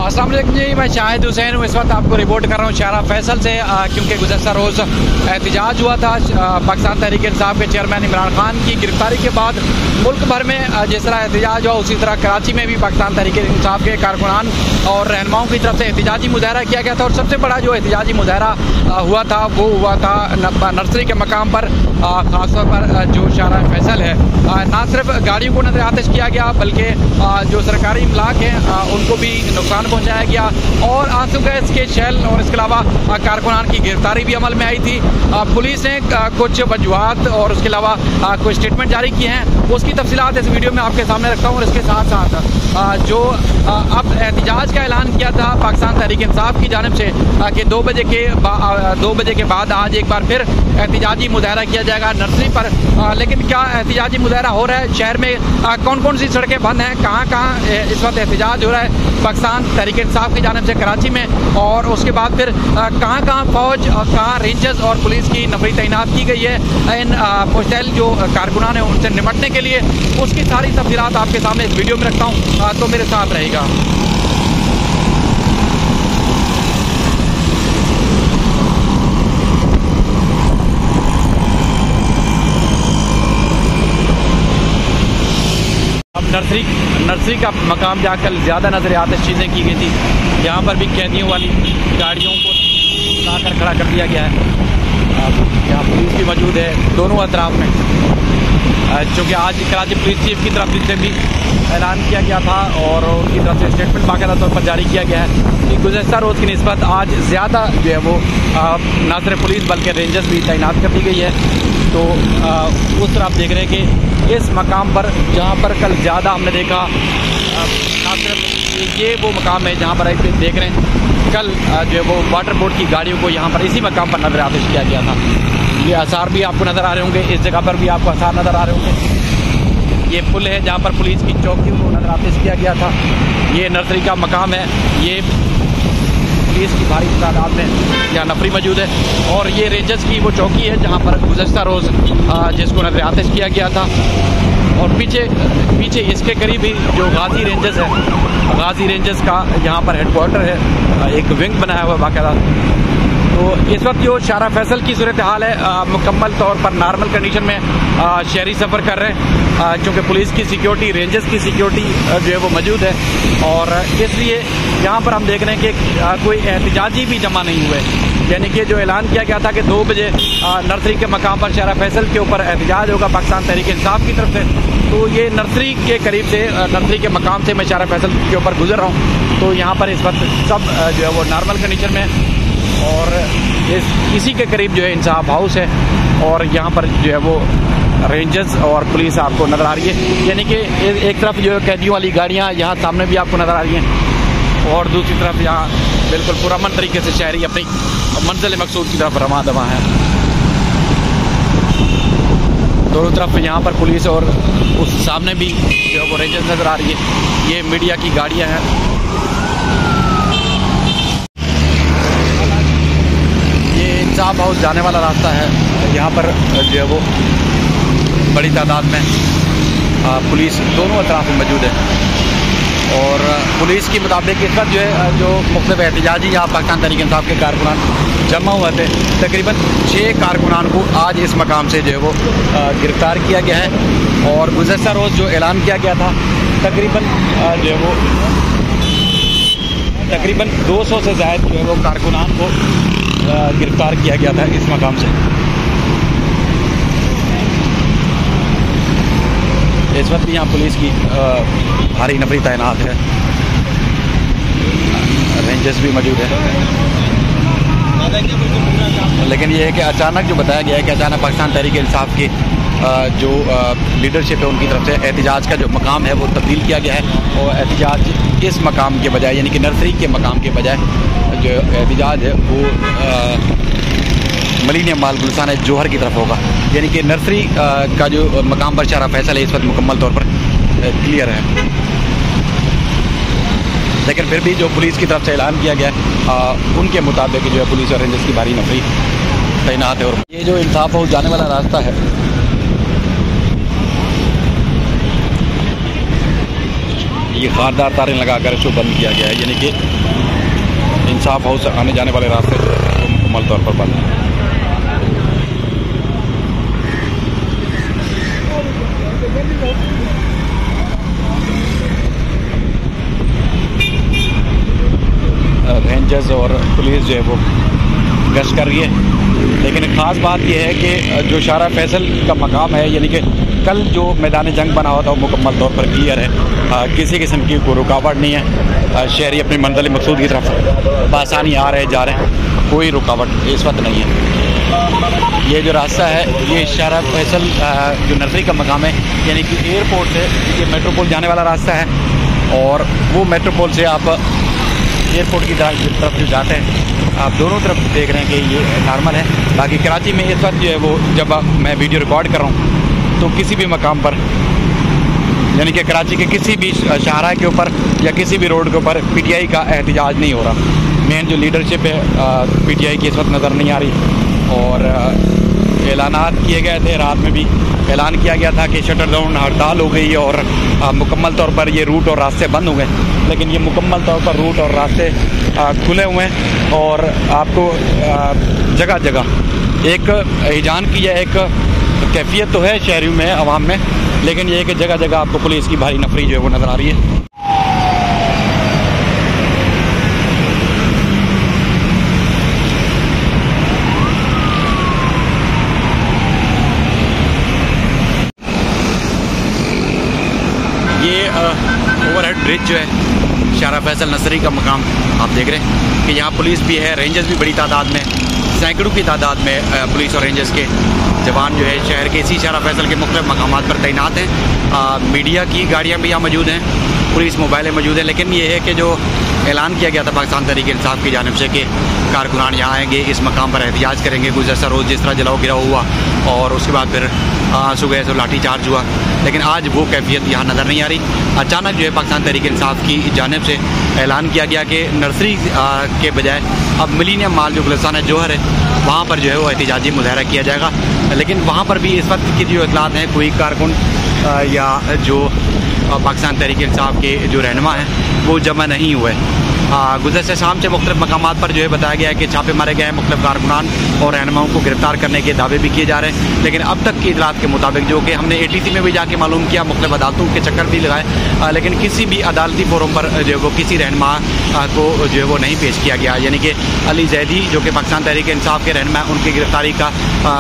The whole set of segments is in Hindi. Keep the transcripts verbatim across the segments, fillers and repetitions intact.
अस्सलाम वालेकुम जी, मैं शाहिद हुसैन हूँ। इस वक्त आपको रिपोर्ट कर रहा हूँ शारा फैसल से, क्योंकि गुज़श्ता रोज़ एहतजाज हुआ था पाकिस्तान तहरीक इंसाफ के चेयरमैन इमरान खान की गिरफ्तारी के बाद। मुल्क भर में जिस तरह एहतजाज हुआ, उसी तरह कराची में भी पाकिस्तान तहरीक इंसाफ के कारकुनान और रहनुमाओं की तरफ से एहतजाजी मुजाहरा किया गया था। और सबसे बड़ा जो एहतजाजी मुजाहरा हुआ था वो हुआ था नर्सरी के मकाम पर, ख़ासतौर पर जो शारा फैसल है। ना सिर्फ गाड़ियों को नजर आतिश किया गया, बल्कि जो सरकारी इमलाक हैं उनको भी नुकसान पहुंचाया गया और आंसू गैस के शेल और इसके अलावा कारकुनान की गिरफ्तारी भी अमल में आई थी। पुलिस ने कुछ वजूहात और उसके अलावा कुछ स्टेटमेंट जारी किए हैं, उसकी तफसीलात इस वीडियो में आपके सामने रखता हूँ। और इसके साथ साथ जो अब एहतजाज का ऐलान किया था पाकिस्तान तहरीक इंसाफ की जानिब से कि दो बजे के दो बजे के बाद आज एक बार फिर एहतजाजी मुजाहरा किया जाएगा नर्सरी पर। लेकिन क्या एहतजाजी मुजाहरा हो रहा है? शहर में कौन कौन सी सड़कें बंद हैं? कहाँ कहाँ इस वक्त एहतजाज हो रहा है पाकिस्तान तहरीक इंसाफ की जानिब से कराची में? और उसके बाद फिर कहाँ कहाँ फौज, कहाँ रेंजर्स और पुलिस की नफरी तैनात की गई है इन मुश्तल जो कारकुनान है उनसे निपटने के लिए? उसकी सारी तफसीलात आपके सामने इस वीडियो में रखता हूँ, तो मेरे साथ रहेगा। नर्सरी नर्सरी का मकाम जाकर ज़्यादा नजर आतिश चीज़ें की गई थी। यहाँ पर भी कैदियों वाली गाड़ियों को लाकर खड़ा कर दिया गया है। यहाँ पुलिस भी मौजूद है दोनों अतराफ में, चूँकि आज कराची पुलिस चीफ की तरफ से भी ऐलान किया गया था और उनकी तरफ से स्टेटमेंट बाकायदा तौर पर जारी किया गया है कि गुज़श्ता रोज़ की निस्बत आज ज़्यादा जो है वो न सिर्फ पुलिस बल्कि रेंजर्स भी तैनात कर दी गई है। तो आ, उस तरह आप देख रहे हैं कि इस मकाम पर जहाँ पर कल ज़्यादा हमने देखा, ना सिर्फ ये वो मकाम है जहाँ पर आप देख रहे हैं कल जो है वो वाटर बोर्ड की गाड़ियों को यहाँ पर इसी मकाम पर नजर आतिश किया गया था। ये आसार भी आपको नज़र आ रहे होंगे, इस जगह पर भी आपको आसार नज़र आ रहे होंगे। ये पुल है जहाँ पर पुलिस की चौकी को नजर आतिश किया गया था। ये नर्सरी का मकाम है, ये पुलिस की भारी तादाद में यहाँ नफरी मौजूद है। और ये रेंजर्स की वो चौकी है जहाँ पर गुज़श्ता रोज़ जिसको नजर आतिश किया गया था। और पीछे पीछे इसके करीब ही जो गाजी रेंजर्स है, गाजी रेंजर्स का यहाँ पर हेडक्वार्टर है, एक विंग बनाया हुआ है बाकायदा। तो इस वक्त जो शारा फैसल की सूरत हाल है, आ, मुकम्मल तौर पर नॉर्मल कंडीशन में आ, शहरी सफ़र कर रहे हैं, क्योंकि पुलिस की सिक्योरिटी, रेंजर्स की सिक्योरिटी जो है वो मौजूद है। और इसलिए यहाँ पर हम देख रहे हैं कि आ, कोई एहतजाजी भी जमा नहीं हुए, यानी कि जो ऐलान किया गया था कि दो बजे नर्सरी के मकाम पर शारा फैसल के ऊपर एहतजाज होगा पाकिस्तान तहरीक इंसाफ की तरफ से। तो ये नर्सरी के करीब से, नर्सरी के मकाम से मैं शारा फैसल के ऊपर गुजर रहा हूँ। तो यहाँ पर इस वक्त सब जो है वो नॉर्मल कंडीशन में, और इस इसी के करीब जो है इंसाफ हाउस है और यहाँ पर जो है वो रेंजर्स और पुलिस आपको नज़र आ रही है। यानी कि एक तरफ जो है कैदियों वाली गाड़ियाँ यहाँ सामने भी आपको नज़र आ रही हैं और दूसरी तरफ यहाँ बिल्कुल पुरअमन तरीके से शहरी अपनी मंजिल मकसूद की तरफ रवां दवा है। दोनों तरफ यहाँ पर पुलिस और उस सामने भी जो है वो रेंजर्स नज़र आ रही है। ये मीडिया की गाड़ियाँ हैं। इंसाफ हाउस जाने वाला रास्ता है, यहाँ पर जो है वो बड़ी तादाद में पुलिस दोनों अतराफ में मौजूद है। और पुलिस के मुताबिक इस वक्त जो है जो मुख्तलिफ एहतजाजी यहाँ पाकिस्तान तहरीक इंसाफ के कारकुनान जमा हुए थे, तकरीबन छः कारकुनान को आज इस मकाम से जो है वो गिरफ़्तार किया गया है। और गुज़श्ता रोज़ जो ऐलान किया गया था तकरीबन जो है वो तकरीबन दो सौ से ज़ायद जो है वो कारकुनान को गिरफ्तार किया गया था इस मकाम से। इस वक्त यहाँ पुलिस की भारी नफरी तैनात है, रेंजर्स भी मौजूद है। लेकिन ये है कि अचानक जो बताया गया है कि अचानक पाकिस्तान तहरीक इंसाफ की जो लीडरशिप है उनकी तरफ से एहतजाज का जो मकाम है वो तब्दील किया गया है। और एहतजाज इस मकाम के बजाय, यानी कि नर्सरी के मकाम के बजाय जो एहतजाज है वो मिलेनियम माल गुलसान जौहर की तरफ होगा। यानी कि नर्सरी का जो मकाम पर शारा फैसल है इस वक्त मुकम्मल तौर पर क्लियर है। लेकिन फिर भी जो पुलिस की तरफ से ऐलान किया गया है उनके मुताबिक जो है पुलिस और रेंजर्स की भारी नफरी तैनात है। और ये जो इंसाफ हाउस जाने वाला रास्ता है, ये खारदार तारें लगाकर इसको बंद किया गया है, यानी कि इंसाफ हाउस आने जाने वाले रास्ते मुकम्मल तौर पर बंद हैं। रेंजर्स और पुलिस जो है वो गश्त कर रही है, लेकिन ख़ास बात यह है कि जो शारा फैसल का मकाम है, यानी कि कल जो मैदान जंग बना हुआ था वो मुकम्मल तौर पर क्लियर है। आ, किसी किस्म की कोई रुकावट नहीं है। आ, शहरी अपनी मंजिल मकसूद की तरफ बआसानी आ रहे जा रहे हैं, कोई रुकावट इस वक्त नहीं है। ये जो रास्ता है ये शारा फैसल जो नर्सरी का मकाम है, यानी कि एयरपोर्ट से ये मेट्रोपोल जाने वाला रास्ता है, और वो मेट्रोपोल से आप एयरपोर्ट की तरफ जो जाते हैं आप दोनों तरफ देख रहे हैं कि ये नॉर्मल है। बाकी कराची में इस वक्त जो है वो जब मैं वीडियो रिकॉर्ड कर रहा हूँ तो किसी भी मकाम पर, यानी कि कराची के किसी भी शाहराह के ऊपर या किसी भी रोड के ऊपर पीटीआई का एहतजाज नहीं हो रहा। मेन जो लीडरशिप है पीटीआई की इस वक्त नज़र नहीं आ रही, और ऐलानात किए गए थे, रात में भी ऐलान किया गया था कि शटर डाउन हड़ताल हो गई और आ, मुकम्मल तौर पर ये रूट और रास्ते बंद हो गए, लेकिन ये मुकम्मल तौर पर रूट और रास्ते आ, खुले हुए हैं। और आपको जगह जगह एक हिजान की या एक कैफियत तो है शहरियों में, आवाम में, लेकिन ये है कि जगह जगह आपको पुलिस की भारी नफरी जो है वो नज़र आ रही है। ये ओवरहेड ब्रिज जो है शारा फैसल नर्सरी का मकाम आप देख रहे हैं कि यहाँ पुलिस भी है, रेंजर्स भी बड़ी तादाद में, सैकड़ों की तादाद में पुलिस और रेंजर्स के जवान जो है शहर के इसी शारा फैसल के मुख्तलिफ मकामात पर तैनात हैं। आ, मीडिया की गाड़ियाँ भी यहाँ मौजूद हैं, पुलिस मोबाइलें मौजूद हैं, लेकिन ये है कि जो ऐलान किया गया था पाकिस्तान तहरीक इंसाफ की जानिब से कि कारकुनान यहाँ आएंगे, इस मकाम पर एहतजाज करेंगे। गुज़श्ता रोज़ जिस तरह जलाओ गिराव हुआ और उसके बाद फिर सुबह से लाठी चार्ज हुआ, लेकिन आज वो कैफियत यहाँ नज़र नहीं आ रही। अचानक जो है पाकिस्तान तहरीक इंसाफ की जानिब से ऐलान किया गया कि नर्सरी के बजाय अब मिलीनियम माल जो गुलिस्तान जौहर है वहाँ पर जो है वो एहतजाजी मुजाहरा किया जाएगा, लेकिन वहाँ पर भी इस वक्त की जो इतलात हैं कोई कारकुन या जो पाकिस्तान तहरीक इंसाफ के जो रहनुमा हैं वो जमा नहीं हुए। गुज़श्ता शाम से मुख्तलिफ मकामात पर जो है बताया गया है कि छापे मारे गए हैं, मुख्तलिफ कारकुनान और रहनुमाओं को गिरफ्तार करने के दावे भी किए जा रहे हैं, लेकिन अब तक की इतलात के मुताबिक जो कि हमने ए टी सी में भी जाके मालूम किया, मुख्तलिफ अदालतों के चक्कर भी लगाए, लेकिन किसी भी अदालती फोरम पर जो है वो किसी रहनुमा को जो है वो नहीं पेश किया गया। यानी कि अली जैदी जो कि पाकिस्तान तहरीक इंसाफ के रहनुमा, उनकी गिरफ्तारी का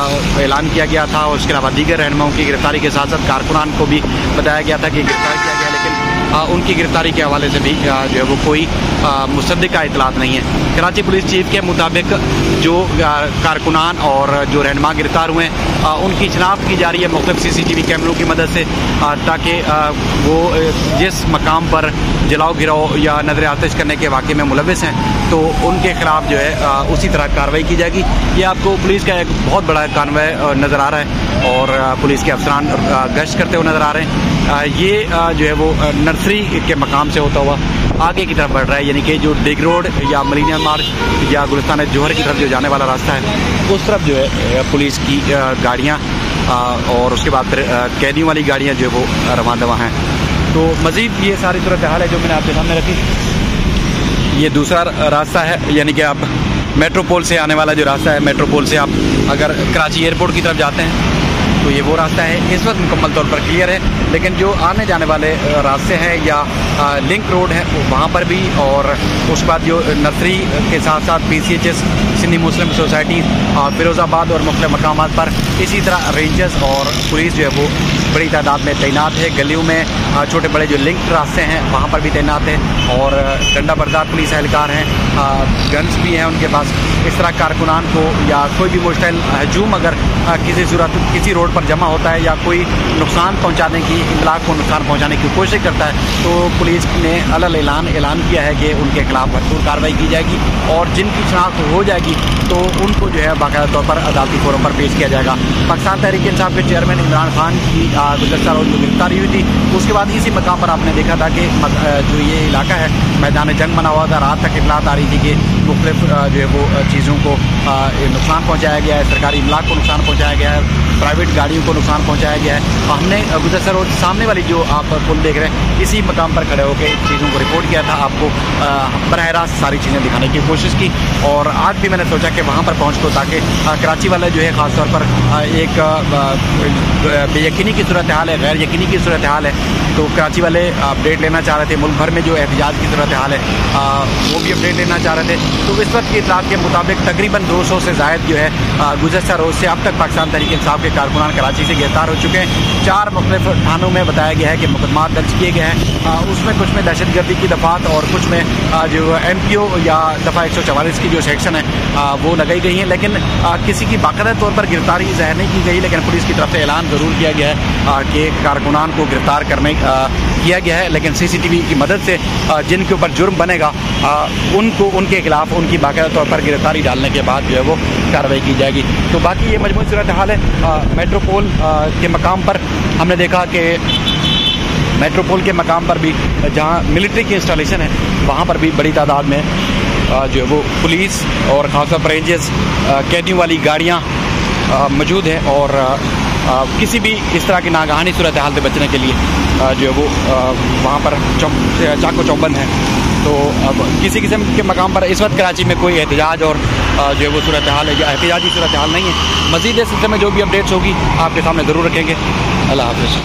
ऐलान किया गया था, और उसके अलावा दीगर रहनुमाओं की गिरफ्तारी के साथ साथ कारकुनान को भी बताया गया था कि गिरफ्तार किया गया, लेकिन आ, उनकी गिरफ्तारी के हवाले से भी आ, जो है वो कोई मुसद्दिका इतलात नहीं है। कराची पुलिस चीफ के मुताबिक जो कारकुनान और जो रहनुमा गिरफ्तार हुए हैं उनकी शनाख्त की जा रही है मुख्तलिफ सी सी टी वी कैमरों की मदद से, ताकि वो जिस मकाम पर जलाओ गिराओ या नजर आतिश करने के वाक़े में मुलविस हैं तो उनके खिलाफ जो है उसी तरह कार्रवाई की जाएगी। ये आपको पुलिस का एक बहुत बड़ा कानवे नज़र आ रहा है और पुलिस के अफसरान गश्त करते हुए नज़र आ रहे हैं। ये जो है वो नर्सरी के मकाम से होता हुआ आगे की तरफ बढ़ रहा है, यानी कि जो डिग रोड या मिलीनियम मार्ग या गुलिस्तान जौहर की तरफ जो जाने वाला रास्ता है उस तरफ जो है पुलिस की गाड़ियाँ और उसके बाद फिर कैदियों वाली गाड़ियाँ जो है वो रवां दवा हैं। तो मज़ीद ये सारी सूरत हाल है जो मैंने आपके सामने रखी। ये दूसरा रास्ता है, यानी कि आप मेट्रोपोल से आने वाला जो रास्ता है, मेट्रोपोल से आप अगर कराची एयरपोर्ट की तरफ जाते हैं तो ये वो रास्ता है, इस वक्त मुकम्मल तौर पर क्लियर है, लेकिन जो आने जाने वाले रास्ते हैं या लिंक रोड है वहाँ पर भी, और उसके बाद जो नर्सरी के साथ साथ P C H S Sindhi Muslim society Firozabad और मुख्तलिफ मकामात पर इसी तरह रेंजर्स और पुलिस जो है वो बड़ी तादाद में तैनात है। गलियों में छोटे बड़े जो लिंक रास्ते हैं वहाँ पर भी तैनात है, और डंडा बरदार पुलिस एहलकार हैं, गन्स भी हैं उनके पास। इस तरह कारकुनान को या कोई भी मुश्तइल हजूम अगर किसी सूरत किसी रोड पर जमा होता है या कोई नुकसान पहुंचाने की इतलाक को नुकसान पहुंचाने की कोशिश करता है तो पुलिस ने अलग ऐलान ऐलान किया है कि उनके खिलाफ भरपूर कार्रवाई की जाएगी, और जिनकी शनाख्त हो जाएगी तो उनको जो है बाकायदा तौर पर अदालती फोरम पर पेश किया जाएगा। पाकिस्तान तहरीक इंसाफ के चेयरमैन इमरान खान की गुज़श्ता रोज़ जो गिरफ्तारी हुई थी उसके बाद इसी मकाम पर आपने देखा था कि जो ये इलाका है मैदान जंग बना हुआ था। रात तक इतलात आ रही थी कि मुख्तलिफ जो है वो चीज़ों को नुकसान पहुँचाया गया है, सरकारी इमलाक को नुकसान पहुँचाया गया है, प्राइवेट गाड़ियों को नुकसान पहुँचाया गया है। हमने गुजर रोड सामने वाली जो आप पुल देख रहे हैं, इसी मकाम पर खड़े होकर चीज़ों को रिपोर्ट किया था, आपको बरह रास्त सारी चीज़ें दिखाने की कोशिश की। और आज भी मैंने सोचा कि वहाँ पर पहुँच को ताकि कराची वाले जो है ख़ास तौर पर एक बेयकीनी की सूरत हाल है, गैर यकीनी की सूरत हाल है, तो कराची वाले अपडेट लेना चाह रहे थे। मुल्क भर में जो एहतिजाज की सूरत हाल है आ, वो भी अपडेट लेना चाह रहे थे। तो इस वक्त की इतलात के मुताबिक तकरीबन दो सौ से ज़ायद जो है गुज़श्ता रोज़ से अब तक पाकिस्तान तहरीक इंसाफ के कारकुनान कराची से गिरफ्तार हो चुके हैं। चार मुख्तलिफ थानों में बताया गया है कि मुकदमा दर्ज किए गए हैं। उसमें कुछ में दहशत गर्दी की दफ़ात और कुछ में आ, जो एम पी ओ या दफ़ा एक सौ चवालीस की जो सेक्शन है आ, वो लगाई गई हैं। लेकिन आ, किसी की बाकायदा तौर पर गिरफ्तारी ज़ाहिर नहीं की गई, लेकिन पुलिस की तरफ से ऐलान ज़रूर किया गया है कि कारकुनान को गिरफ्तार करने आ, किया गया है। लेकिन सी सी टी वी की मदद से आ, जिनके ऊपर जुर्म बनेगा आ, उनको उनके खिलाफ उनकी बाकायदा तौर पर गिरफ्तारी डालने के बाद जो है वो कार्रवाई की जाएगी। तो बाकी ये मजमूई सूरत हाल है। मेट्रोपोल के मकाम पर हमने देखा कि मेट्रोपोल के मकाम पर भी जहाँ मिलिट्री की इंस्टॉलेशन है, वहाँ पर भी बड़ी तादाद में जो है वो पुलिस और खासतौर पर रेंजर्स कैदियों वाली गाड़ियाँ मौजूद हैं। और आ, किसी भी इस तरह की नागहानी सूरत हाल से बचने के लिए आ, जो है वो वहाँ पर चाको चौबंद है। तो अब किसी किस्म के मकाम पर इस वक्त कराची में कोई एहतजाज और आ, जो है वो सूरत हाल है या एहतजाजी सूरत हाल नहीं है। मज़ीद इस सिलसिले में जो भी अपडेट्स होगी आपके सामने ज़रूर रखेंगे। अल्लाह हाफ़िज़।